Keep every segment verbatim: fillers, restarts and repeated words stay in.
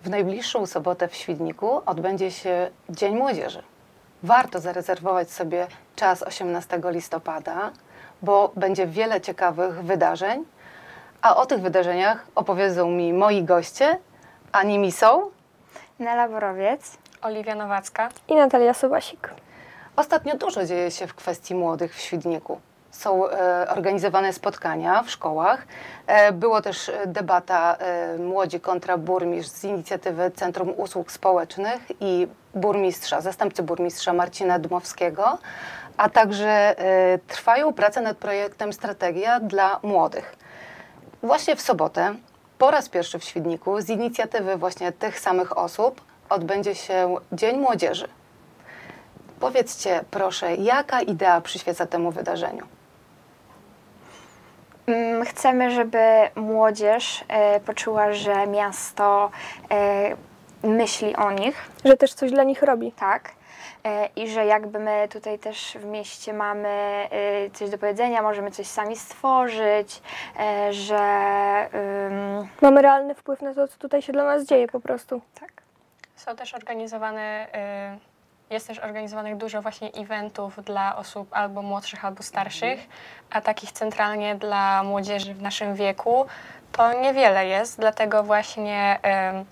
W najbliższą sobotę w Świdniku odbędzie się Dzień Młodzieży. Warto zarezerwować sobie czas osiemnastego listopada, bo będzie wiele ciekawych wydarzeń, a o tych wydarzeniach opowiedzą mi moi goście, a nimi są Nela Borowiec, Oliwia Nowacka i Natalia Sobasik. Ostatnio dużo dzieje się w kwestii młodych w Świdniku. Są e, organizowane spotkania w szkołach. E, było też debata e, Młodzi kontra burmistrz z inicjatywy Centrum Usług Społecznych i burmistrza, zastępcy burmistrza Marcina Dmowskiego, a także e, trwają prace nad projektem Strategia dla Młodych. Właśnie w sobotę, po raz pierwszy w Świdniku, z inicjatywy właśnie tych samych osób odbędzie się Dzień Młodzieży. Powiedzcie proszę, jaka idea przyświeca temu wydarzeniu? Chcemy, żeby młodzież e, poczuła, że miasto e, myśli o nich. Że też coś dla nich robi. Tak. E, I że jakby my tutaj też w mieście mamy e, coś do powiedzenia, możemy coś sami stworzyć, e, że... ym, Mamy realny wpływ na to, co tutaj się dla nas dzieje po prostu. tak. są też organizowane, y, jest też organizowanych dużo właśnie eventów dla osób albo młodszych, albo starszych, a takich centralnie dla młodzieży w naszym wieku to niewiele jest, dlatego właśnie y,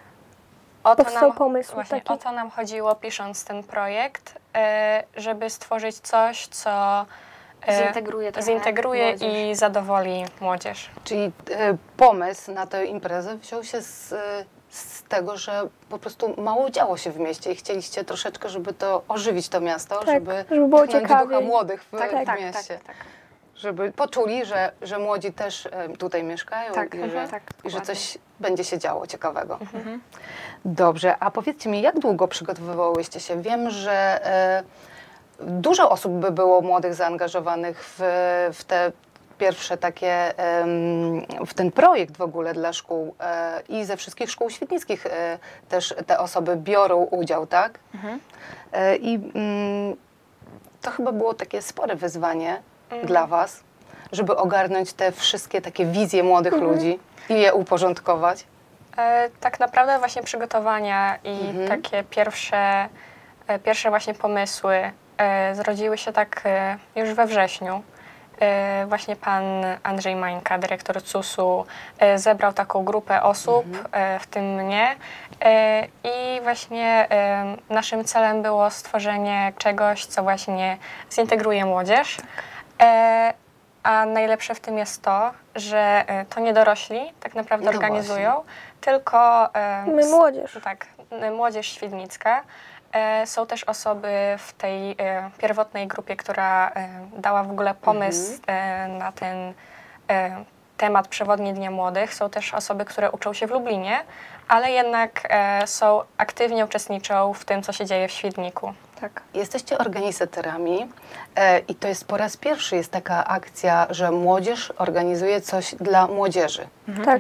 o to Powstał nam, pomysł właśnie taki. o to nam chodziło, pisząc ten projekt, y, żeby stworzyć coś, co y, Zintegruje trochę zintegruje młodzież. i zadowoli młodzież. Czyli e, pomysł na tę imprezę wziął się z, e, z tego, że po prostu mało działo się w mieście i chcieliście troszeczkę, żeby to ożywić to miasto, Tak, żeby, żeby było pchnąć ciekawiej. ducha młodych w, Tak, w tak, mieście. tak, tak. Żeby poczuli, że, że młodzi też e, tutaj mieszkają Tak, i, mhm, że, tak, i że dokładnie. coś będzie się działo ciekawego. Mhm. Dobrze, a powiedzcie mi, jak długo przygotowywałyście się? Wiem, że e, dużo osób by było młodych zaangażowanych w, w te pierwsze takie, em, w ten projekt w ogóle dla szkół e, i ze wszystkich szkół świdnickich e, też te osoby biorą udział, tak? Mhm. E, I mm, to chyba było takie spore wyzwanie dla was, żeby ogarnąć te wszystkie takie wizje młodych ludzi i je uporządkować. E, tak naprawdę właśnie przygotowania i Mhm. takie pierwsze, e, pierwsze właśnie pomysły e, zrodziły się tak e, już we wrześniu. E, właśnie pan Andrzej Mańka, dyrektor C U S-u, e, zebrał taką grupę osób, e, w tym mnie. E, I właśnie e, naszym celem było stworzenie czegoś, co właśnie zintegruje młodzież. E, a najlepsze w tym jest to, że e, to nie dorośli tak naprawdę No organizują, tylko e, My s- młodzież. tak, n- młodzież świdnicka. E, są też osoby w tej e, pierwotnej grupie, która e, dała w ogóle pomysł e, na ten e, temat przewodni Dnia Młodych. Są też osoby, które uczą się w Lublinie, ale jednak e, są aktywnie uczestniczą w tym, co się dzieje w Świdniku. Tak. Jesteście organizatorami e, i to jest po raz pierwszy jest taka akcja, że młodzież organizuje coś dla młodzieży. Tak.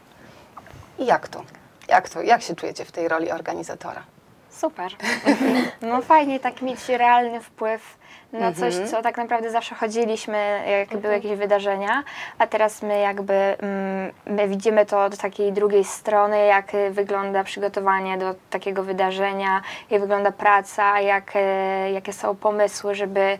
I jak to? Jak to? Jak się czujecie w tej roli organizatora? Super. No fajnie tak mieć realny wpływ na coś, Mhm. co tak naprawdę zawsze chodziliśmy, jak były jakieś wydarzenia, a teraz my jakby mm, my widzimy to od takiej drugiej strony, jak y, wygląda przygotowanie do takiego wydarzenia, jak wygląda praca, jak, e, jakie są pomysły, żeby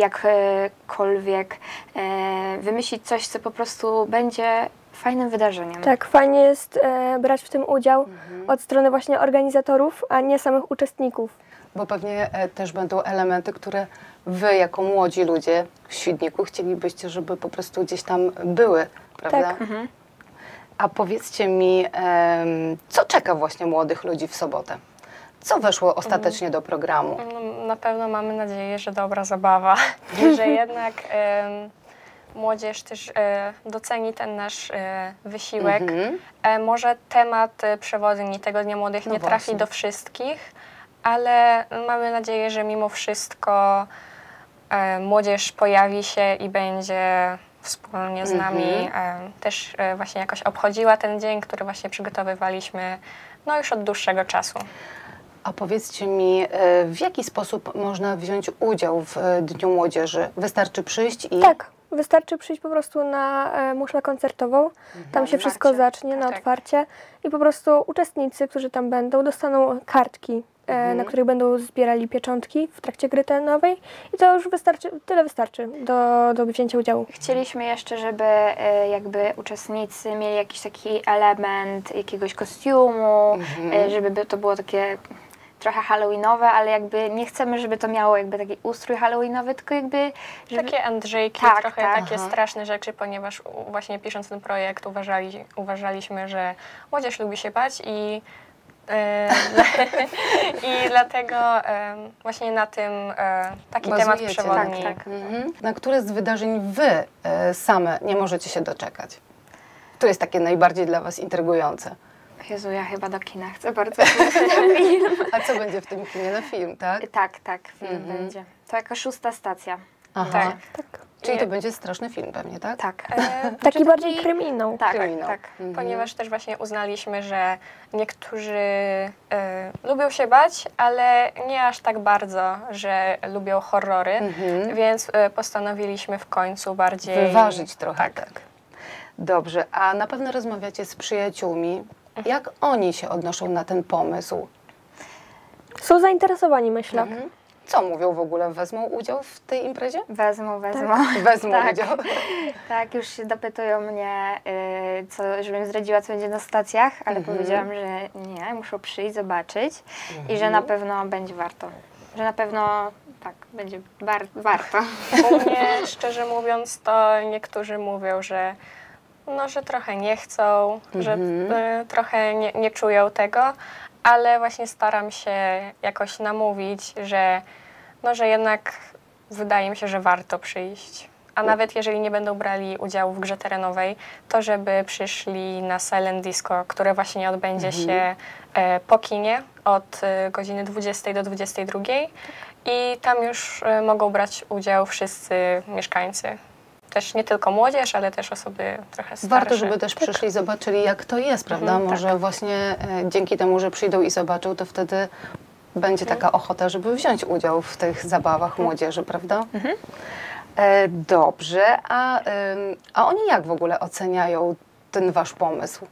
jakkolwiek e, wymyślić coś, co po prostu będzie fajnym wydarzeniem. Tak, fajnie jest e, brać w tym udział od strony właśnie organizatorów, a nie samych uczestników. Bo pewnie e, też będą elementy, które wy jako młodzi ludzie w Świdniku chcielibyście, żeby po prostu gdzieś tam były, prawda? Tak. Mhm. A powiedzcie mi, em, co czeka właśnie młodych ludzi w sobotę? Co weszło ostatecznie do programu? No, na pewno mamy nadzieję, że dobra zabawa, że jednak em, młodzież też e, doceni ten nasz e, wysiłek. Mhm. E, może temat e, przewodni tego Dnia Młodych No nie trafi właśnie. do wszystkich, ale mamy nadzieję, że mimo wszystko e, młodzież pojawi się i będzie wspólnie z nami e, też e, właśnie jakoś obchodziła ten dzień, który właśnie przygotowywaliśmy no już od dłuższego czasu. A powiedzcie mi, e, w jaki sposób można wziąć udział w e, Dniu Młodzieży? Wystarczy przyjść i... Tak, Wystarczy przyjść po prostu na e, muszlę koncertową, tam się wszystko otwarcie. zacznie na Tak. otwarcie i po prostu uczestnicy, którzy tam będą, dostaną kartki, e, na których będą zbierali pieczątki w trakcie gry terenowej i to już wystarczy, tyle wystarczy do, do wzięcia udziału. Chcieliśmy jeszcze, żeby e, jakby uczestnicy mieli jakiś taki element jakiegoś kostiumu, e, żeby by to było takie trochę halloweenowe, ale jakby nie chcemy, żeby to miało jakby taki ustrój halloweenowy, tylko jakby... Żeby... Takie Andrzejki, Tak, trochę tak. takie Aha. straszne rzeczy, ponieważ u- właśnie pisząc ten projekt uważali, uważaliśmy, że młodzież lubi się bać i, e, i dlatego e, właśnie na tym e, taki temat Bazujecie na przewodni. Tak, tak. Mhm. Na które z wydarzeń wy e, same nie możecie się doczekać? To jest takie najbardziej dla was intrygujące. Jezu, ja chyba do kina chcę bardzo film. A co będzie w tym kinie? Na film, tak? Tak, tak, film Mhm. będzie. To jako szósta stacja. Aha. Tak. Tak. Czyli Nie. to będzie straszny film pewnie, tak? Tak. E, Taki bardziej kryminał. Tak, Kryminał. tak. Mhm. Ponieważ też właśnie uznaliśmy, że niektórzy e, lubią się bać, ale nie aż tak bardzo, że lubią horrory, Mhm. więc e, postanowiliśmy w końcu bardziej... Wyważyć trochę, tak. Tak. Dobrze, a na pewno rozmawiacie z przyjaciółmi. Jak oni się odnoszą na ten pomysł? Są zainteresowani, myślę. Mhm. Co mówią w ogóle? Wezmą udział w tej imprezie? Wezmą, wezmą. Wezmą Tak. udział. Tak, już się dopytują mnie, y, co, żebym zdradziła, co będzie na stacjach, ale Mhm. powiedziałam, że nie, muszą przyjść, zobaczyć i że na pewno będzie warto. Że na pewno, tak, będzie war, warto. U mnie, szczerze mówiąc, to niektórzy mówią, że no, że trochę nie chcą, że Mhm. y, trochę nie, nie czują tego, ale właśnie staram się jakoś namówić, że, no, że jednak wydaje mi się, że warto przyjść. A nawet jeżeli nie będą brali udziału w grze terenowej, to żeby przyszli na Silent Disco, które właśnie odbędzie się e, po kinie od e, godziny dwudziestej do dwudziestej drugiej i tam już e, mogą brać udział wszyscy mieszkańcy. Też nie tylko młodzież, ale też osoby trochę starsze. Warto, żeby też przyszli i zobaczyli, jak to jest, prawda? Mhm, Może właśnie e, dzięki temu, że przyjdą i zobaczą, to wtedy będzie taka ochota, żeby wziąć udział w tych zabawach młodzieży, prawda? E, dobrze, a, ym, a oni jak w ogóle oceniają ten wasz pomysł?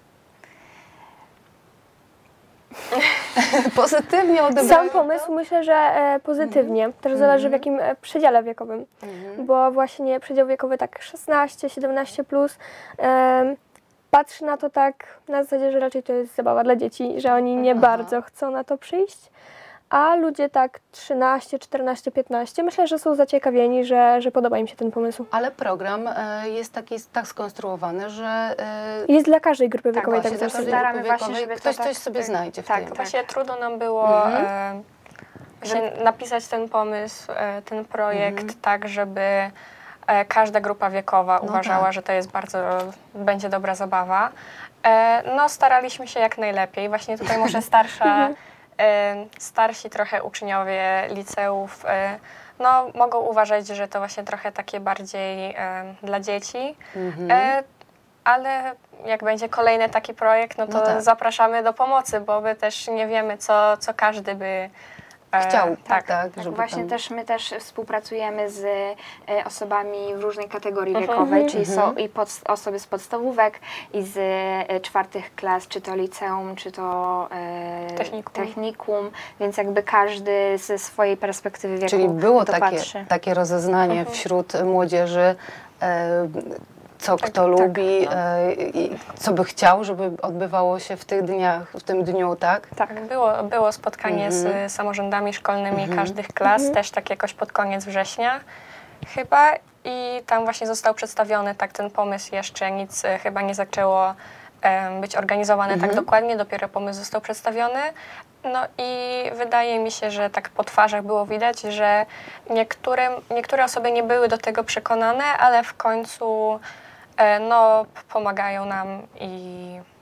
Pozytywnie odebrają Sam to? pomysł myślę, że e, pozytywnie. Też zależy w jakim e, przedziale wiekowym. Bo właśnie przedział wiekowy tak szesnaście siedemnaście plus em, patrzy na to tak na zasadzie, że raczej to jest zabawa dla dzieci, że oni nie Aha. bardzo chcą na to przyjść. A ludzie tak trzynaście, czternaście, piętnaście myślę, że są zaciekawieni, że, że podoba im się ten pomysł. Ale program e, jest taki, tak skonstruowany, że e, Jest dla każdej grupy wiekowej właśnie, tak dla w każdej zasadzie. staramy grupy właśnie, wiekowej żeby to ktoś tak- coś sobie tak, znajdzie w tak, tym. tak. Właśnie trudno nam było Mhm. e, właśnie napisać ten pomysł, e, ten projekt tak, żeby e, każda grupa wiekowa No uważała, tak. że to jest bardzo, będzie dobra zabawa. E, no staraliśmy się jak najlepiej. Właśnie tutaj może starsza, e, starsi trochę uczniowie liceów e, no, mogą uważać, że to właśnie trochę takie bardziej e, dla dzieci. Mhm. E, ale jak będzie kolejny taki projekt, no to No tak. zapraszamy do pomocy, bo my też nie wiemy, co, co każdy by e, Chciał, tak. tak, Tak, żeby właśnie tam... też my też współpracujemy z e, osobami w różnej kategorii wiekowej, czyli są i pod, osoby z podstawówek, i z e, czwartych klas, czy to liceum, czy to e, Technikum. technikum, więc jakby każdy ze swojej perspektywy wieku Czyli było na to takie, patrzy. takie rozeznanie wśród młodzieży, e, co Tak, kto tak, lubi, no. e, i co by chciał, żeby odbywało się w tych dniach, w tym dniu, tak? Tak, było, było spotkanie z samorządami szkolnymi każdych klas, też tak jakoś pod koniec września chyba i tam właśnie został przedstawiony tak ten pomysł, jeszcze nic e, chyba nie zaczęło e, być organizowane tak dokładnie, dopiero pomysł został przedstawiony. No i wydaje mi się, że tak po twarzach było widać, że niektórym, niektóre osoby nie były do tego przekonane, ale w końcu e, no, p- pomagają nam i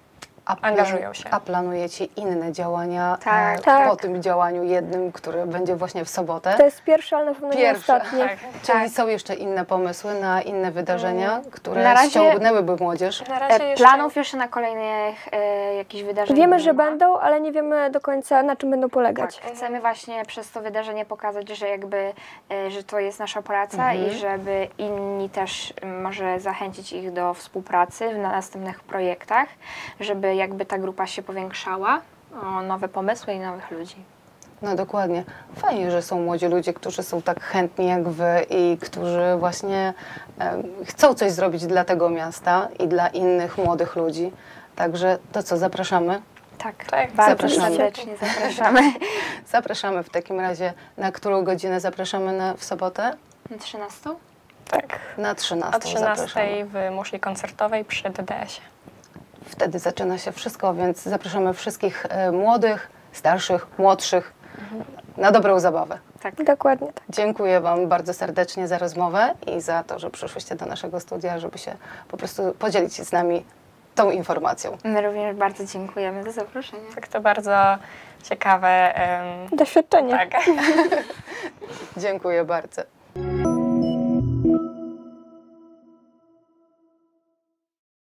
A plan- angażują się. A planujecie inne działania Tak, e, tak. po tym działaniu jednym, które będzie właśnie w sobotę? To jest pierwsze, ale na pewno nie Pierwsze, ostatnie. Tak. Czyli tak. są jeszcze inne pomysły na inne wydarzenia, które Na razie- ściągnęłyby młodzież? Na razie E, jeszcze Planów jeszcze na kolejnych e, jakichś wydarzeń Wiemy, nie że ma. będą, ale nie wiemy do końca, na czym będą Tak, polegać. chcemy właśnie przez to wydarzenie pokazać, że jakby, e, że to jest nasza praca i żeby inni też m, może zachęcić ich do współpracy w na następnych projektach, żeby jakby ta grupa się powiększała o nowe pomysły i nowych ludzi. No dokładnie. Fajnie, że są młodzi ludzie, którzy są tak chętni jak wy i którzy właśnie em, chcą coś zrobić dla tego miasta i dla innych młodych ludzi. Także to co, zapraszamy? Tak, Tak, bardzo zapraszamy. serdecznie zapraszamy. Zapraszamy w takim razie. Na którą godzinę zapraszamy na, w sobotę? Na trzynastą? tak. Na trzynastą O zapraszamy. trzynastej w muszli koncertowej przy D D S-ie. Wtedy zaczyna się wszystko, więc zapraszamy wszystkich e, młodych, starszych, młodszych na dobrą zabawę. Tak. Dokładnie tak. Dziękuję Wam bardzo serdecznie za rozmowę i za to, że przyszłyście do naszego studia, żeby się po prostu podzielić z nami tą informacją. My również bardzo dziękujemy za zaproszenie. Tak, to bardzo ciekawe. em, Doświadczenie. tak. Dziękuję bardzo.